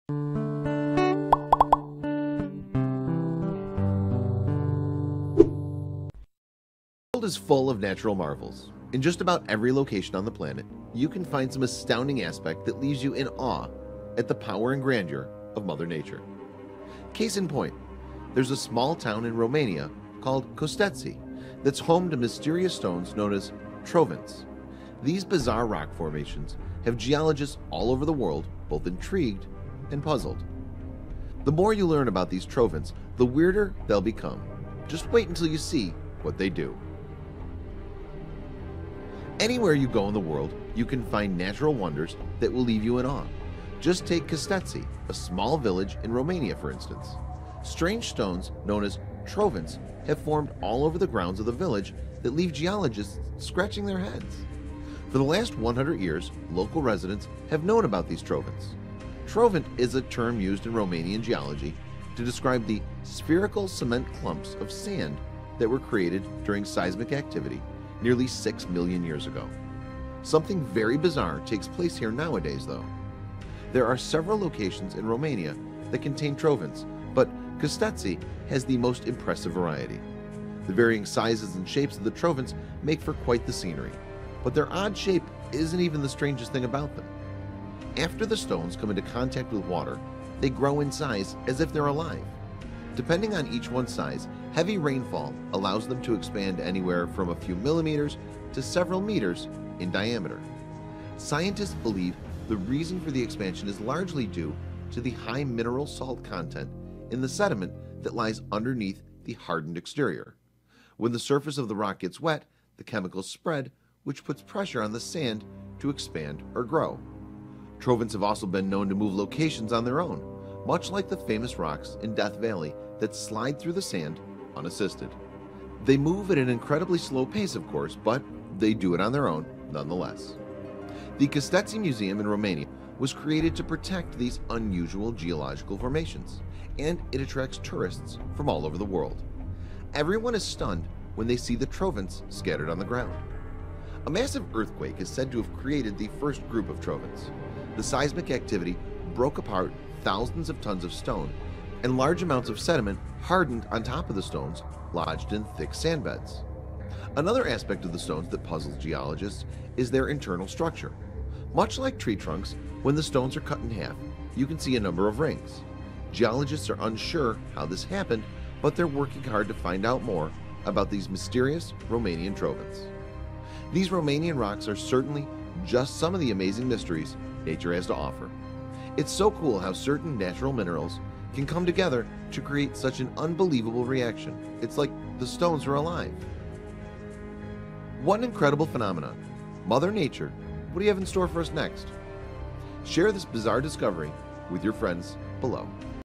The world is full of natural marvels. In just about every location on the planet, you can find some astounding aspect that leaves you in awe at the power and grandeur of Mother Nature. Case in point, there's a small town in Romania called Kosteci that's home to mysterious stones known as trovants. These bizarre rock formations have geologists all over the world both intrigued and puzzled. The more you learn about these trovants, the weirder they'll become. Just wait until you see what they do. Anywhere you go in the world, you can find natural wonders that will leave you in awe. Just take Kosteci, a small village in Romania for instance. Strange stones known as trovants have formed all over the grounds of the village that leave geologists scratching their heads. For the last 100 years, local residents have known about these trovants. Trovant is a term used in Romanian geology to describe the spherical cement clumps of sand that were created during seismic activity nearly 6 million years ago. Something very bizarre takes place here nowadays though. There are several locations in Romania that contain trovants, but Kosteci has the most impressive variety. The varying sizes and shapes of the trovants make for quite the scenery, but their odd shape isn't even the strangest thing about them. After the stones come into contact with water, they grow in size as if they're alive. Depending on each one's size, heavy rainfall allows them to expand anywhere from a few millimeters to several meters in diameter. Scientists believe the reason for the expansion is largely due to the high mineral salt content in the sediment that lies underneath the hardened exterior. When the surface of the rock gets wet, the chemicals spread, which puts pressure on the sand to expand or grow. Trovants have also been known to move locations on their own, much like the famous rocks in Death Valley that slide through the sand unassisted. They move at an incredibly slow pace, of course, but they do it on their own nonetheless. The Kosteci Museum in Romania was created to protect these unusual geological formations, and it attracts tourists from all over the world. Everyone is stunned when they see the trovants scattered on the ground. A massive earthquake is said to have created the first group of trovants. The seismic activity broke apart thousands of tons of stone, and large amounts of sediment hardened on top of the stones lodged in thick sand beds. Another aspect of the stones that puzzles geologists is their internal structure. Much like tree trunks, when the stones are cut in half, you can see a number of rings. Geologists are unsure how this happened, but they're working hard to find out more about these mysterious Romanian trovants. These Romanian rocks are certainly just some of the amazing mysteries nature has to offer. It's so cool how certain natural minerals can come together to create such an unbelievable reaction. It's like the stones are alive. What an incredible phenomenon. Mother Nature, what do you have in store for us next? Share this bizarre discovery with your friends below.